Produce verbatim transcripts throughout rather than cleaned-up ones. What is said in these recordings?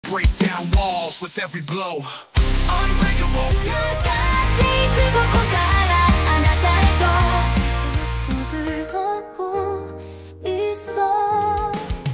break down walls with every blow. Unbreakable. つながっていくここからあなたへと過ごいそう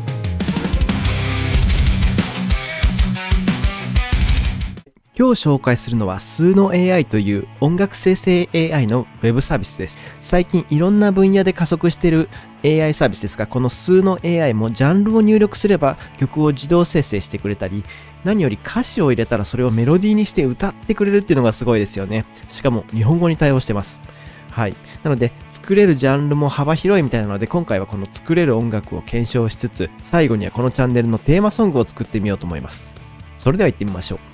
今日紹介するのはスーノ エーアイ という音楽生成 エーアイ のウェブサービスです。最近いろんな分野で加速している エーアイ サービスですが、このスーノ エーアイ もジャンルを入力すれば曲を自動生成してくれたり、何より歌詞を入れたらそれをメロディーにして歌ってくれるっていうのがすごいですよね。しかも日本語に対応してます。はい。なので、作れるジャンルも幅広いみたいなので、今回はこの作れる音楽を検証しつつ、最後にはこのチャンネルのテーマソングを作ってみようと思います。それでは行ってみましょう。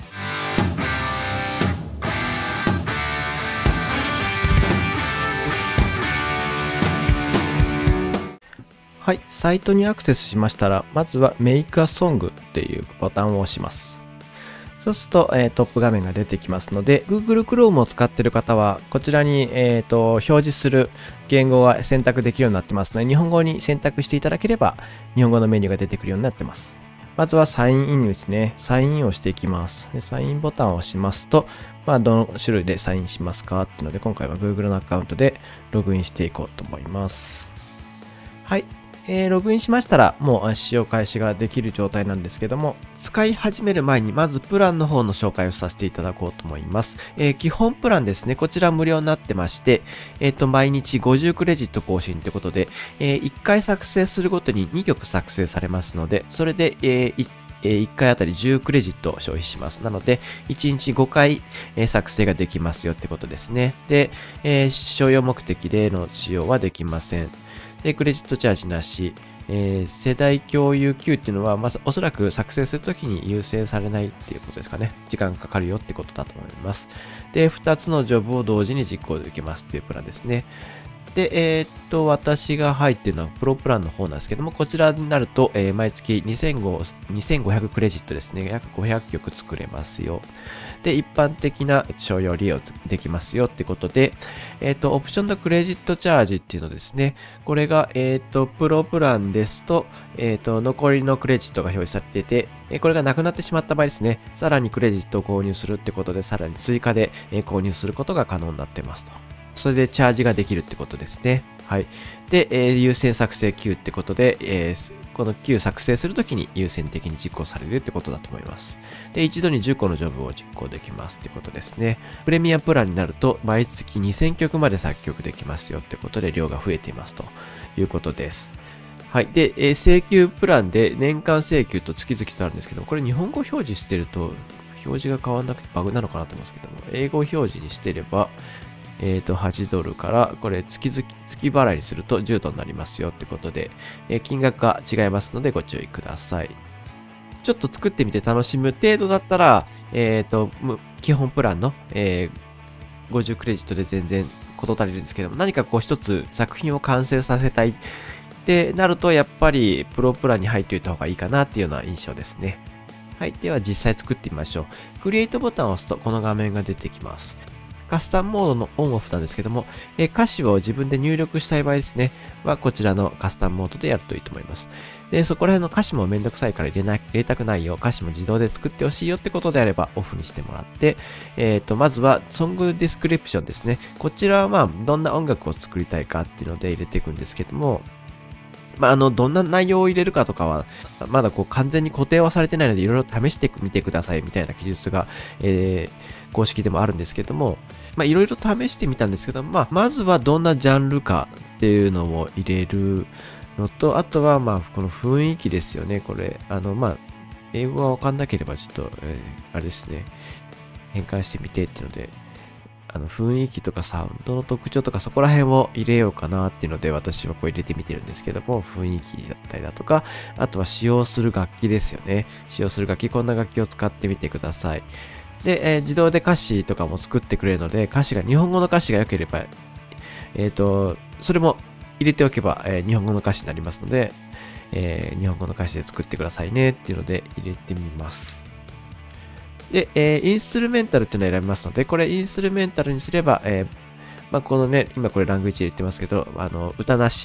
はい、サイトにアクセスしましたら、まずは Make a Song っていうボタンを押します。そうすると、えー、トップ画面が出てきますので、Google Chrome を使っている方は、こちらに、えーと、表示する言語が選択できるようになってますので、日本語に選択していただければ、日本語のメニューが出てくるようになってます。まずはサインインですね。サインインをしていきます。でサインボタンを押しますと、まあ、どの種類でサインしますかっていうので、今回は Google のアカウントでログインしていこうと思います。はい。えー、ログインしましたら、もう使用開始ができる状態なんですけども、使い始める前にまずプランの方の紹介をさせていただこうと思います。えー、基本プランですね。こちら無料になってまして、えっと、毎日ごじゅうクレジット更新ということで、えー、いっかい作成するごとににきょく作成されますので、それで、えーいっかいあたりじゅうクレジットを消費します。なので、いちにちごかい作成ができますよってことですね。で、えー、商用目的での使用はできません。で、クレジットチャージなし。えー、世代共有級っていうのは、まずおそらく作成するときに優先されないっていうことですかね。時間かかるよってことだと思います。で、ふたつのジョブを同時に実行できますっていうプランですね。で、えー、っと、私が入っているのはプロプランの方なんですけども、こちらになると、えー、毎月にせんごひゃくクレジットですね。約ごひゃくきょく作れますよ。で、一般的な商用利用できますよってことで、えー、っと、オプションのクレジットチャージっていうのですね。これが、えー、っと、プロプランですと、えー、っと、残りのクレジットが表示されていて、えー、これがなくなってしまった場合ですね。さらにクレジットを購入するってことで、さらに追加で、えー、購入することが可能になってますと。それでチャージができるってことですね。はい。で、えー、優先作成 Q ってことで、えー、この Q 作成するときに優先的に実行されるってことだと思います。で、一度にじゅっこのジョブを実行できますってことですね。プレミアプランになると、毎月にせんきょくまで作曲できますよってことで、量が増えていますということです。はい。で、えー、請求プランで年間請求と月々とあるんですけども、これ日本語表示してると、表示が変わらなくてバグなのかなと思うんですけども、英語表示にしてれば、えっと、はちドルから、これ月々、月払いにするとじゅうドルになりますよってことで、えー、金額が違いますのでご注意ください。ちょっと作ってみて楽しむ程度だったら、えっと、基本プランの、えー、ごじゅうクレジットで全然事足りるんですけども、何かこう一つ作品を完成させたいってなると、やっぱりプロプランに入っておいた方がいいかなっていうような印象ですね。はい。では実際作ってみましょう。クリエイトボタンを押すとこの画面が出てきます。カスタムモードのオンオフなんですけども、えー、歌詞を自分で入力したい場合ですね、はこちらのカスタムモードでやるといいと思います。で、そこら辺の歌詞もめんどくさいから入れな、入れたくないよ、歌詞も自動で作ってほしいよってことであればオフにしてもらって、えっと、まずはソングディスクリプションですね。こちらはまあ、どんな音楽を作りたいかっていうので入れていくんですけども、まあ、あの、どんな内容を入れるかとかは、まだこう完全に固定はされてないので、いろいろ試してみてくださいみたいな記述が、えー、公式でもあるんですけども、まあ、いろいろ試してみたんですけど、まあ、まずはどんなジャンルかっていうのを入れるのと、あとは、まあ、この雰囲気ですよね、これ。あの、まあ、英語がわかんなければ、ちょっと、えー、あれですね、変換してみてっていうので、あの雰囲気とかサウンドの特徴とかそこら辺を入れようかなっていうので私はこう入れてみてるんですけども、雰囲気だったりだとか、あとは使用する楽器ですよね。使用する楽器、こんな楽器を使ってみてください。で、えー、自動で歌詞とかも作ってくれるので、歌詞が、日本語の歌詞が良ければ、えっと、それも入れておけば、えー、日本語の歌詞になりますので、えー、日本語の歌詞で作ってくださいねっていうので入れてみます。で、えー、インストゥルメンタルっていうのを選びますので、これインストゥルメンタルにすれば、えー、まあ、このね、今これラングイッチ入れてますけど、あの、歌なし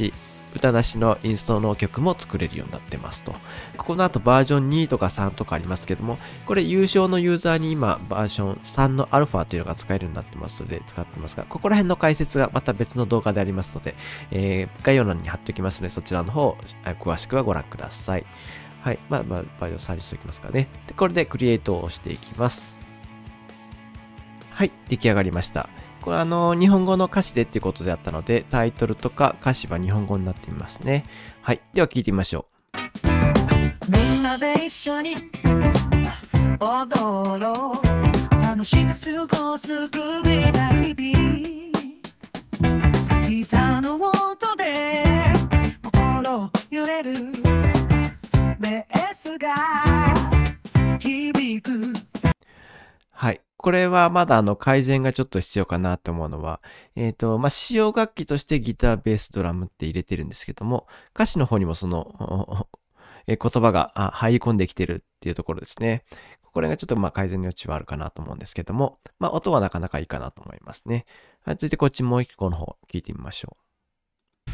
歌出しのインストの曲も作れるようになってますと。この後バージョンにとかさんとかありますけども、これ優勝のユーザーに今バージョンさんのアルファというのが使えるようになってますので使ってますが、ここら辺の解説がまた別の動画でありますので、えー、概要欄に貼っておきますので、そちらの方、詳しくはご覧ください。はい。まあ、まあ、バージョンさんにしておきますかね。で、これでクリエイトを押していきます。はい。出来上がりました。これあの、日本語の歌詞でっていうことであったので、タイトルとか歌詞は日本語になっていますね。はい。では聞いてみましょう。みんなで一緒に踊ろう。楽しく過ごすグビな日々。ギターの音で心揺れる。ベースが響く。 はい。これはまだあの改善がちょっと必要かなと思うのは、えっと、まあ、使用楽器としてギター、ベース、ドラムって入れてるんですけども、歌詞の方にもその、え言葉が入り込んできてるっていうところですね。これがちょっとまあ改善の余地はあるかなと思うんですけども、まあ、音はなかなかいいかなと思いますね。はい、続いてこっちもう一個の方聞いてみましょう。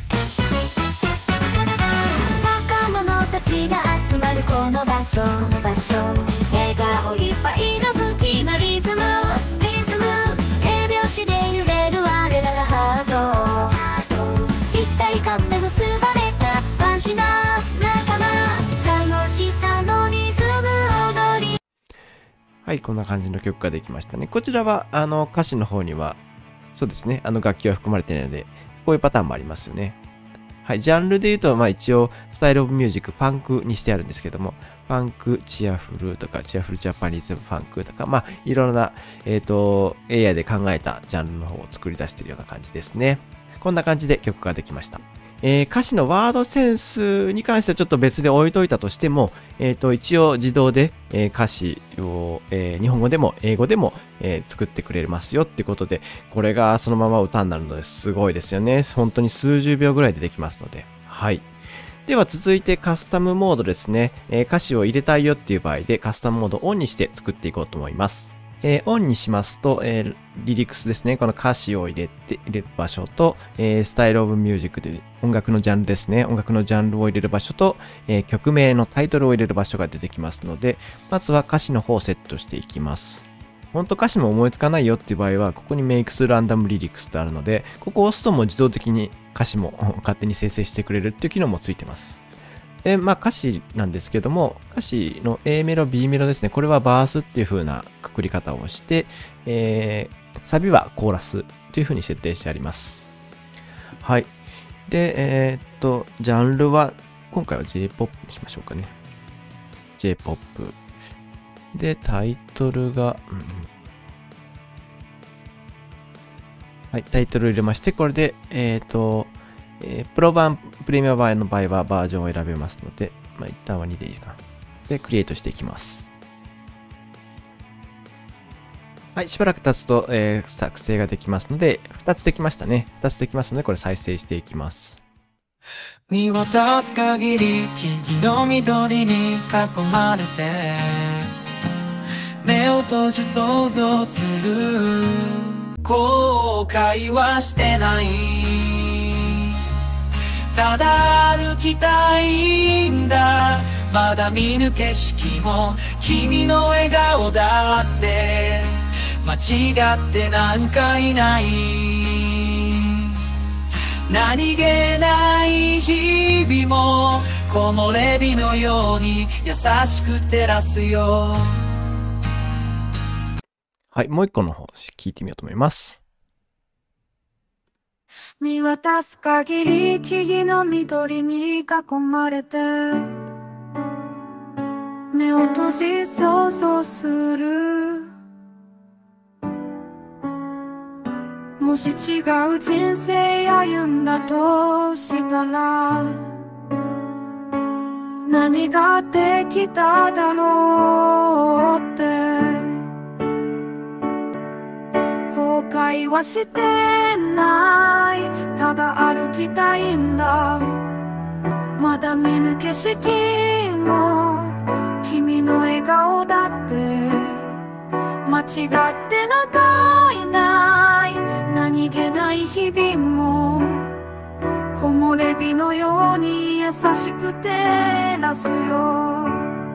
若者たちが集まるこの場所、この場所、笑顔いっぱいの不気なリズム、リズム、手拍子で揺れる我らがハート、一体感で結ばれたファンキーな仲間、楽しさのリズム踊り。 はい、こんな感じの曲ができましたね。こちらはあの歌詞の方には、そうですね、あの楽器は含まれていないので、こういうパターンもありますよね。はい、ジャンルで言うと、まあ一応、スタイルオブミュージック、ファンクにしてあるんですけども、ファンク、チアフルとか、チアフルジャパニーズファンクとか、まあ、いろんな、えっと、エーアイ で考えたジャンルの方を作り出しているような感じですね。こんな感じで曲ができました。えー、歌詞のワードセンスに関してはちょっと別で置いといたとしても、えっと、一応自動で、えー、歌詞を、えー、日本語でも英語でも、えー、作ってくれますよってことで、これがそのまま歌になるのですごいですよね。本当に数十秒ぐらいでできますので。はい。では続いてカスタムモードですね。えー、歌詞を入れたいよっていう場合でカスタムモードをオンにして作っていこうと思います。えー、オンにしますと、えー、リリックスですね。この歌詞を入れて、入れる場所と、えー、スタイルオブミュージックで音楽のジャンルですね。音楽のジャンルを入れる場所と、えー、曲名のタイトルを入れる場所が出てきますので、まずは歌詞の方をセットしていきます。本当歌詞も思いつかないよっていう場合は、ここに Makes Random Lyrics とあるので、ここを押すともう自動的に歌詞も勝手に生成してくれるっていう機能もついてます。で、まあ歌詞なんですけども、歌詞の A メロ、B メロですね。これはバースっていう風なくくり方をして、えー、サビはコーラスという風に設定してあります。はい。で、えー、っと、ジャンルは、今回は J-ポップ にしましょうかね。J-ポップ。で、タイトルが、うん、はい、タイトル入れまして、これで、えー、っと、えー、プロ版、プレミア版の場合はバージョンを選べますので、まあ、一旦はにでいいかな。で、クリエイトしていきます。はい、しばらく経つと、えー、作成ができますので、ふたつできましたね。ふたつできますので、これ再生していきます。 見渡す限り木々の緑に囲まれて目を閉じ想像する後悔はしてないただ歩きたいんだまだ見ぬ景色も君の笑顔だって間違ってなんかいない何気ない日々も木漏れ日のように優しく照らすよはい、もう一個の方聞いてみようと思います。 見渡す限り木々の緑に囲まれて目を閉じ想像するもし違う人生歩んだとしたら何ができただろうって後悔はしてないただ歩きたいんだまだ見ぬ景色も君の笑顔だって間違ってなんかいない何気ない日々も木木漏れ日のように優しく照らすよ。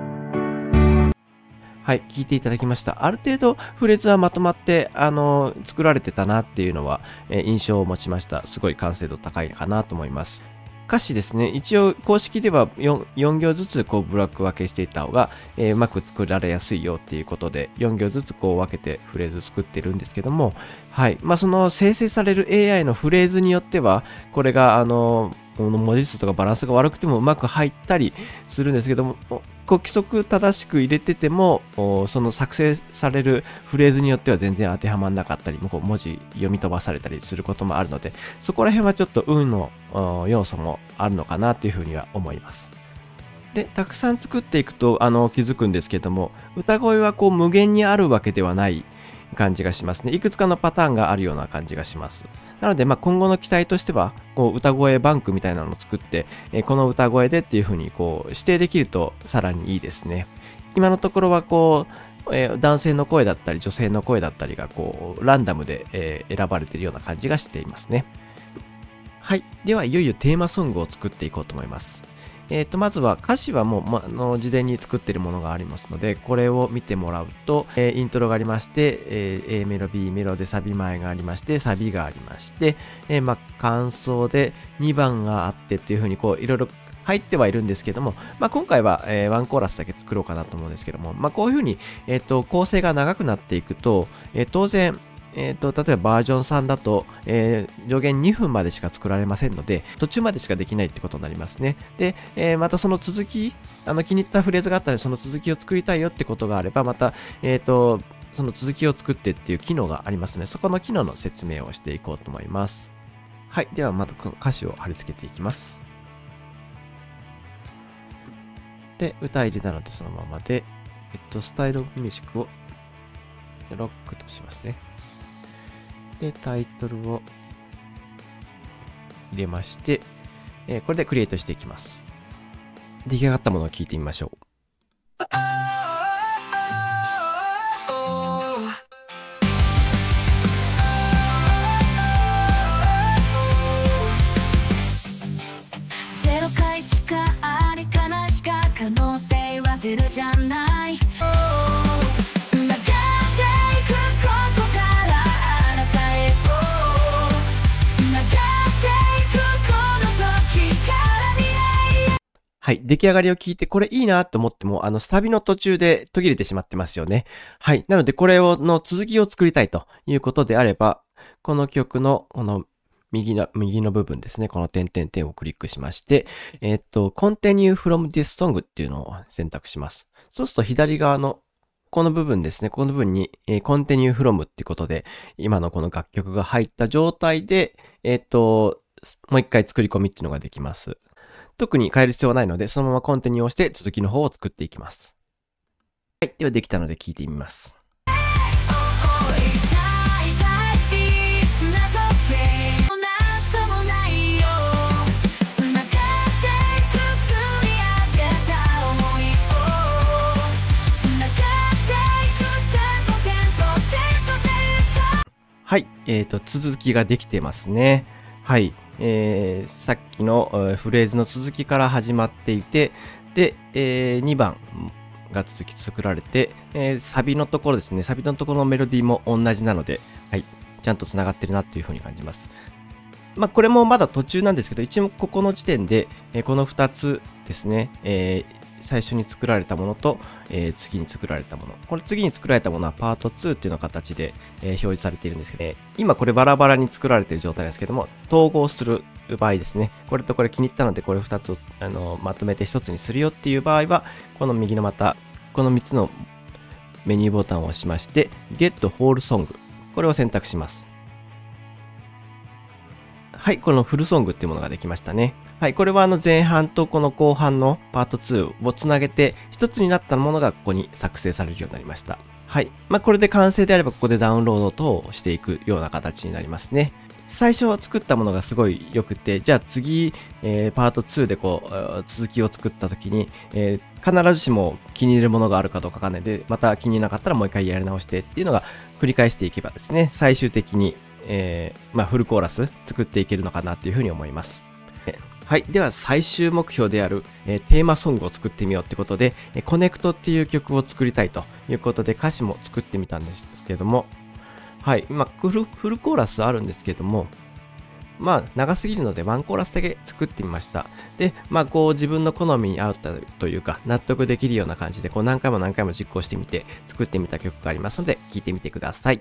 はい、聞いていただきました。ある程度フレーズはまとまって、あの、作られてたなっていうのは、えー印象を持ちました。すごい完成度高いかなと思います。歌詞ですね。一応公式では 4, よん行ずつこうブロック分けしていった方が、えーうまく作られやすいよっていうことで、よん行ずつこう分けてフレーズ作ってるんですけども、はい。まあその生成される エーアイ のフレーズによっては、これがあの、文字数とかバランスが悪くてもうまく入ったりするんですけども、こう規則正しく入れてても、その作成されるフレーズによっては全然当てはまらなかったり、こう文字読み飛ばされたりすることもあるので、そこら辺はちょっと運の要素もあるのかなというふうには思います。で、たくさん作っていくとあの気づくんですけども、歌声はこう無限にあるわけではない感じがしますね。いくつかのパターンがあるような感じがします。なので、まあ、今後の期待としては、こう、歌声バンクみたいなのを作って、えーこの歌声でっていう風に、こう、指定できるとさらにいいですね。今のところは、こう、えー男性の声だったり、女性の声だったりが、こう、ランダムで、えー選ばれているような感じがしていますね。はい。では、いよいよテーマソングを作っていこうと思います。えっと、まずは歌詞はもう、ま、あの事前に作っているものがありますので、これを見てもらうと、えーイントロがありまして、えー A メロ、B メロでサビ前がありまして、サビがありまして、えーまあ、間奏でにばんがあってっていう風に、こう、いろいろ入ってはいるんですけども、まあ、今回は、えーワンコーラスだけ作ろうかなと思うんですけども、まあ、こういう風に、えっと、構成が長くなっていくと、えー当然、えーと、例えばバージョンさんだと、えー上限にふんまでしか作られませんので、途中までしかできないってことになりますね。で、えーまたその続き、あの気に入ったフレーズがあったので、その続きを作りたいよってことがあれば、また、えーと、その続きを作ってっていう機能がありますので、そこの機能の説明をしていこうと思います。はい。では、またこの歌詞を貼り付けていきます。で、歌入りなのでそのままで、えっと、スタイルオブミュージックをロックとしますね。で、タイトルを入れまして、えーこれでクリエイトしていきます。出来上がったものを聞いてみましょう。 ゼロかいちかありかなしか可能性はゼロじゃないつながっていくここからあなたへとつながっていくこの時から未来へはい。出来上がりを聞いて、これいいなと思っても、あの、サビの途中で途切れてしまってますよね。はい。なので、これを、の続きを作りたいということであれば、この曲の、この、右の、右の部分ですね。この点々点をクリックしまして、えっと、continue from this song っていうのを選択します。そうすると、左側の、この部分ですね。この部分に、えー continue from っていうことで、今のこの楽曲が入った状態で、えっと、もう一回作り込みっていうのができます。特に変える必要はないので、そのままコンティニューをして続きの方を作っていきます。はい。ではできたので聞いてみます。はい。えっと、続きができてますね。はい。えー、さっきのえーフレーズの続きから始まっていて、で、えーにばんが続き作られて、えーサビのところですね。サビのところのメロディーも同じなので、はい。ちゃんと繋がってるなっていう風に感じます。まあ、これもまだ途中なんですけど、一応ここの時点で、えーこのふたつですね、えー最初に作られたものと、えー次に作られたもの。これ次に作られたものはパートツーっていうような形で、えー表示されているんですけど、ね、今これバラバラに作られている状態ですけども、統合する場合ですね。これとこれ気に入ったので、これふたつをあのまとめてひとつにするよっていう場合は、この右のまた、このみっつのメニューボタンを押しまして、Get Whole Song。これを選択します。はい、このフルソングっていうものができましたね。はい、これはあの前半とこの後半のパートツーをつなげて一つになったものがここに作成されるようになりました。はい、まあこれで完成であればここでダウンロード等をしていくような形になりますね。最初は作ったものがすごい良くて、じゃあ次、えー、パートツーでこう続きを作った時に、えー、必ずしも気に入るものがあるかどうかわかんないで、また気に入らなかったらもう一回やり直してっていうのが繰り返していけばですね、最終的にえー、まあフルコーラス作っていけるのかなというふうに思います。 はい。では最終目標である、えー、テーマソングを作ってみようってことで、えー、コネクトっていう曲を作りたいということで歌詞も作ってみたんですけども、はい。今フル、フルコーラスあるんですけども、まあ長すぎるのでワンコーラスだけ作ってみました。で、まあこう自分の好みに合ったというか納得できるような感じでこう何回も何回も実行してみて作ってみた曲がありますので聴いてみてください。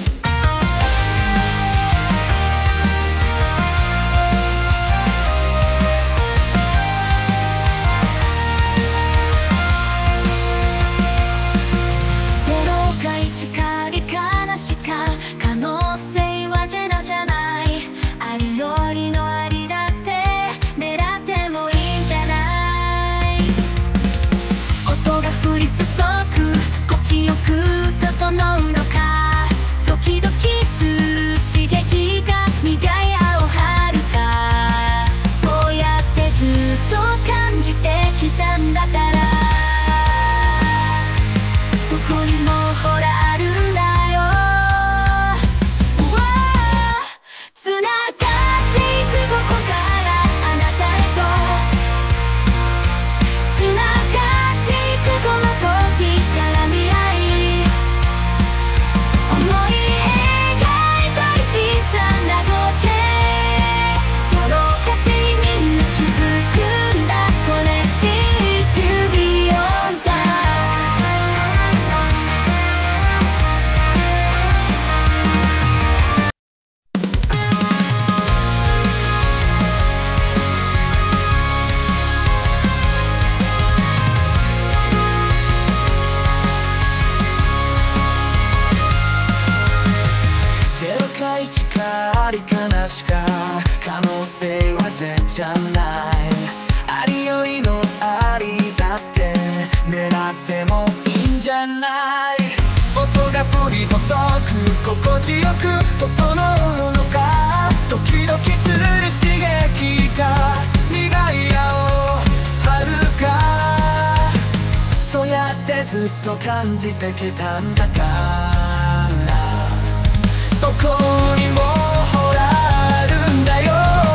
ありかなしか可能性はゼロじゃない。ありよりのありだって狙ってもいいんじゃない。音が降り注ぐ心地よく整うのか、ドキドキする刺激が苦い青はるか。そうやってずっと感じてきたんだから、そこにもほらあるんだよ。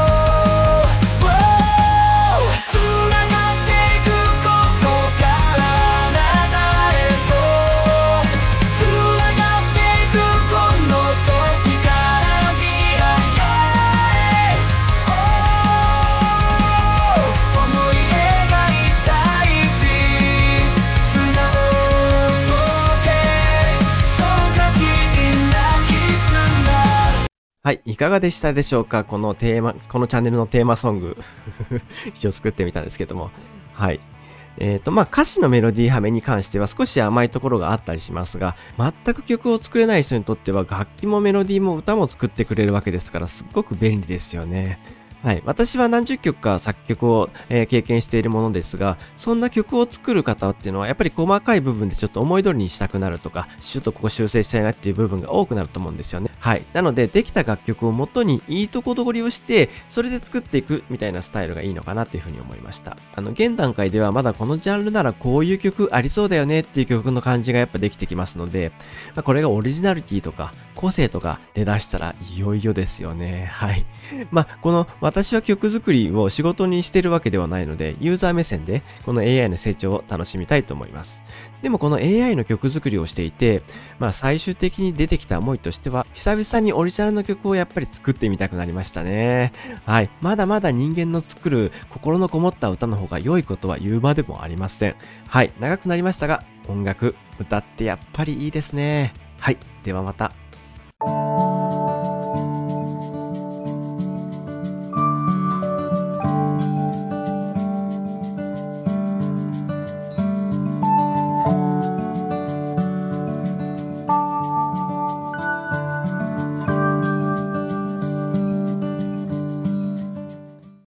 つながっていくことからあなたへと、つながっていくこの時から未来へ、思い描いたい日素直そうけ、そうかじんなはい、いかがでしたでしょうか。このテーマ、このチャンネルのテーマソング一応作ってみたんですけども、はい。えっと、まあ、歌詞のメロディーはめに関しては少し甘いところがあったりしますが、全く曲を作れない人にとっては楽器もメロディーも歌も作ってくれるわけですから、すっごく便利ですよね。はい。私は何十曲か作曲を、えー、経験しているものですが、そんな曲を作る方っていうのは、やっぱり細かい部分でちょっと思い通りにしたくなるとか、ちょっとここ修正したいなっていう部分が多くなると思うんですよね。はい。なので、できた楽曲を元にいいとこ取りをして、それで作っていくみたいなスタイルがいいのかなっていうふうに思いました。あの、現段階ではまだこのジャンルならこういう曲ありそうだよねっていう曲の感じがやっぱできてきますので、まあ、これがオリジナリティとか、個性とか出だしたらいよいよですよね。はい。まあ、この私は曲作りを仕事にしてるわけではないので、ユーザー目線でこの エーアイ の成長を楽しみたいと思います。でもこの エーアイ の曲作りをしていて、まあ最終的に出てきた思いとしては、久々にオリジナルの曲をやっぱり作ってみたくなりましたね。はい。まだまだ人間の作る心のこもった歌の方が良いことは言うまでもありません。はい。長くなりましたが、音楽、歌ってやっぱりいいですね。はい。ではまた。